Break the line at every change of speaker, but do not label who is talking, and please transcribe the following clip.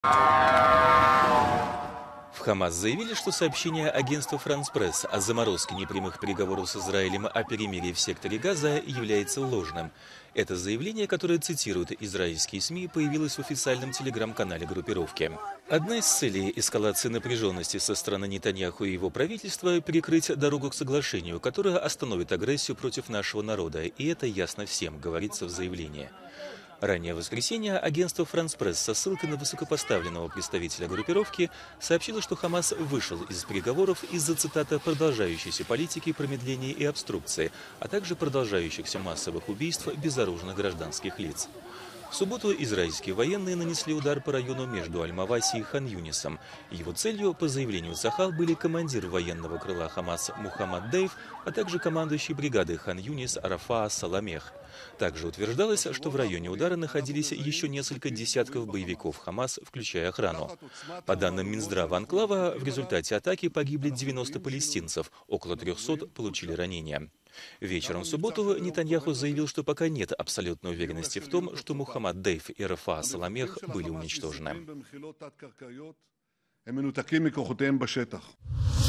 В ХАМАС заявили, что сообщение агентства «Франс Пресс» о заморозке непрямых переговоров с Израилем о перемирии в секторе Газа является ложным. Это заявление, которое цитируют израильские СМИ, появилось в официальном телеграм-канале группировки. Одна из целей эскалации напряженности со стороны Нетаньяху и его правительства – перекрыть дорогу к соглашению, которое остановит агрессию против нашего народа, и это ясно всем, говорится в заявлении. Ранее в воскресенье агентство «Франс Пресс» со ссылкой на высокопоставленного представителя группировки сообщило, что ХАМАС вышел из переговоров из-за, цитата, «продолжающейся политики промедления и обструкции, а также продолжающихся массовых убийств безоружных гражданских лиц». В субботу израильские военные нанесли удар по району между Аль-Маваси и Хан-Юнисом. Его целью, по заявлению Цахал, были командир военного крыла ХАМАС Мухаммад Дейв, а также командующий бригадой Хан-Юнис Арафаа Саламех. Также утверждалось, что в районе удара находились еще несколько десятков боевиков ХАМАС, включая охрану. По данным Минздрава анклава, в результате атаки погибли 90 палестинцев, около 300 получили ранения. Вечером в субботу Нетаньяху заявил, что пока нет абсолютной уверенности в том, что Мухаммад Дейв и Арафаа Саламех были уничтожены.